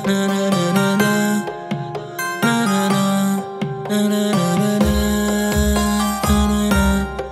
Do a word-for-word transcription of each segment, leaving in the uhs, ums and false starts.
Na na na na na. Na na na. Na na na na na. Na na na.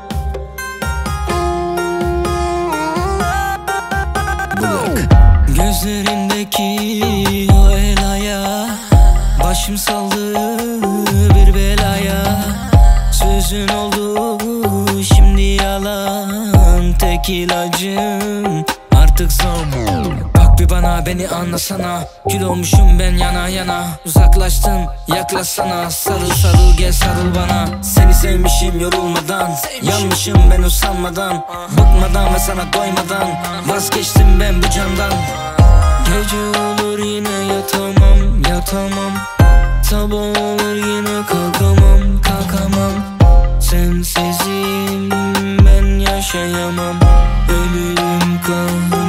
Budak. Gözlerindeki o elaya başım saldı bir belaya. Sözün oldu şimdi yalan, tek ilacım artık son. Bak bir bana, beni anlasana. Gül olmuşum ben yana yana. Uzaklaştın yaklaşsana. Sarıl sarıl gel sarıl bana. Seni sevmişim yorulmadan, yanmışım ben usanmadan, bıkmadan ve sana doymadan. Vazgeçtim ben bu candan. Gece olur yine yatamam yatamam. Sabah olur yine kalkamam kalkamam. Sensizim ben yaşayamam. Ölürüm kahretsin.